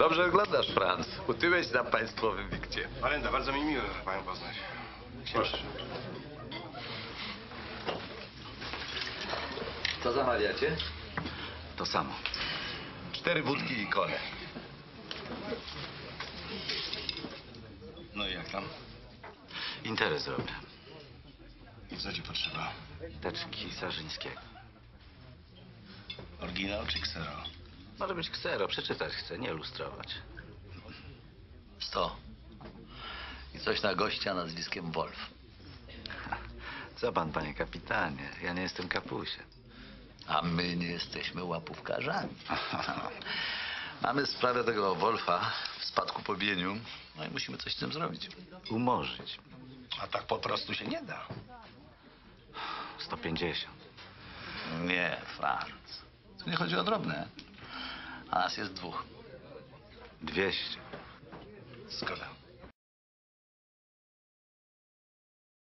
Dobrze wyglądasz, Franz. Utyłeś na państwowym wikcie. Marenda, bardzo mi miło panią poznać. Proszę. Co zamawiacie? To samo. 4 wódki i kole. No i jak tam? Interes robię. I co ci potrzeba? Teczki Sarzyńskiego. Oryginał czy ksero? Może być ksero, przeczytać chcę, nie lustrować. 100. I coś na gościa nazwiskiem Wolf. Co pan, panie kapitanie? Ja nie jestem kapusiem. A my nie jesteśmy łapówkarzami. Mamy sprawę tego Wolfa w spadku po bieniu. No i musimy coś z tym zrobić. Umorzyć. A tak po prostu się nie da. 150. Nie, Franz. Tu nie chodzi o drobne. A nas jest 2. 200. Zgoda.